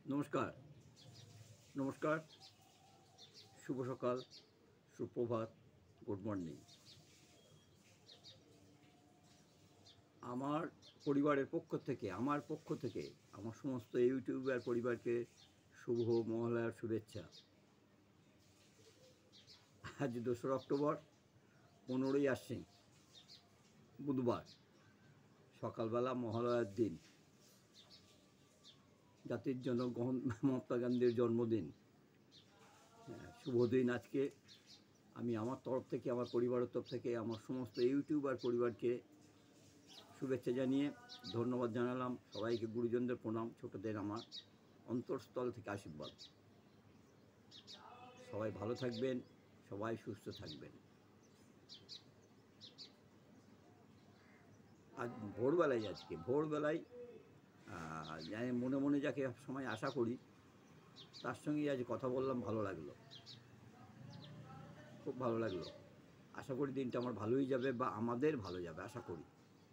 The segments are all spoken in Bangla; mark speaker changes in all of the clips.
Speaker 1: নমস্কার, নমস্কার, শুভ সকাল, সুপ্রভাত, গুড মর্নিং। আমার পরিবারের পক্ষ থেকে, আমার সমস্ত ইউটিউবার পরিবারকে শুভ মহালয়ার শুভেচ্ছা। আজ 2রা অক্টোবর, 15ই আশ্বিন, বুধবার, সকালবেলা মহালয়ার দিন, জাতির জনক মহাত্মা গান্ধীর জন্মদিন। শুভ দিন আজকে। আমি আমার তরফ থেকে, আমার পরিবারের তরফ থেকে আমার সমস্ত ইউটিউবার পরিবারকে শুভেচ্ছা জানিয়ে ধন্যবাদ জানালাম। সবাইকে গুরুজনদের প্রণাম, ছোটদের আমার অন্তরস্থল থেকে আশীর্বাদ। সবাই ভালো থাকবেন, সবাই সুস্থ থাকবেন। আজ ভোরবেলায় জানি মনে মনে যাকে সময় আশা করি তার সঙ্গে আজ কথা বললাম, ভালো লাগলো, খুব ভালো লাগলো। আশা করি দিনটা আমার ভালোই যাবে বা আমাদের ভালো যাবে, আশা করি।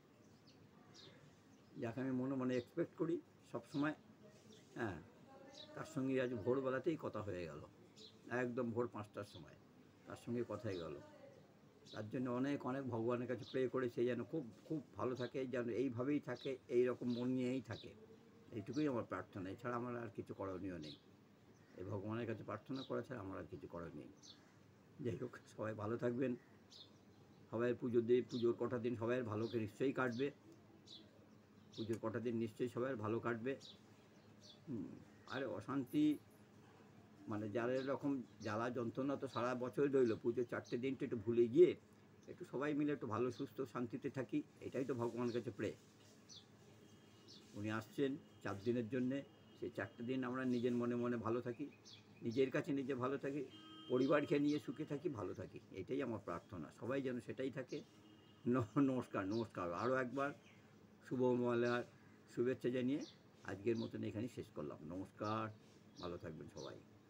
Speaker 1: যাকে আমি মনে মনে এক্সপেক্ট করি সবসময়, তার সঙ্গে আজ ভোরবেলাতেই কথা হয়ে গেল, একদম ভোর 5টার সময় তার সঙ্গে কথা হয়ে গেল। তার জন্য অনেক অনেক ভগবানের কাছে প্রে করে সে যেন খুব খুব ভালো থাকে, যেন এইভাবেই থাকে, এই রকম মন নিয়েই থাকে। এইটুকুই আমার প্রার্থনা, এছাড়া আমার আর কিছু করণীয় নেই। এই ভগবানের কাছে প্রার্থনা করা ছাড়া আমার আর কিছু করার নেই। যাই হোক, সবাই ভালো থাকবেন। সবাই পুজোর কটা দিন সবাই ভালো নিশ্চয়ই কাটবে। পুজোর কটা দিন নিশ্চয়ই সবাই ভালো কাটবে। আরে অশান্তি মানে যারা এরকম জ্বালা যন্ত্রণা তো সারা বছর রইল, পুজোর 4টে দিনটা একটু ভুলে গিয়ে একটু সবাই মিলে একটু ভালো সুস্থ শান্তিতে থাকি, এটাই তো ভগবানের কাছে প্রে। উনি আসছেন 4 দিনের জন্যে, সেই 4টে দিন আমরা নিজের মনে মনে ভালো থাকি, নিজের কাছে নিজে ভালো থাকি, পরিবারকে নিয়ে সুখে থাকি, ভালো থাকি, এটাই আমার প্রার্থনা। সবাই যেন সেটাই থাকে। নমস্কার। আরও একবার শুভ মহালয়ার শুভেচ্ছা জানিয়ে আজকের মতন এখানেই শেষ করলাম। নমস্কার, ভালো থাকবেন সবাই।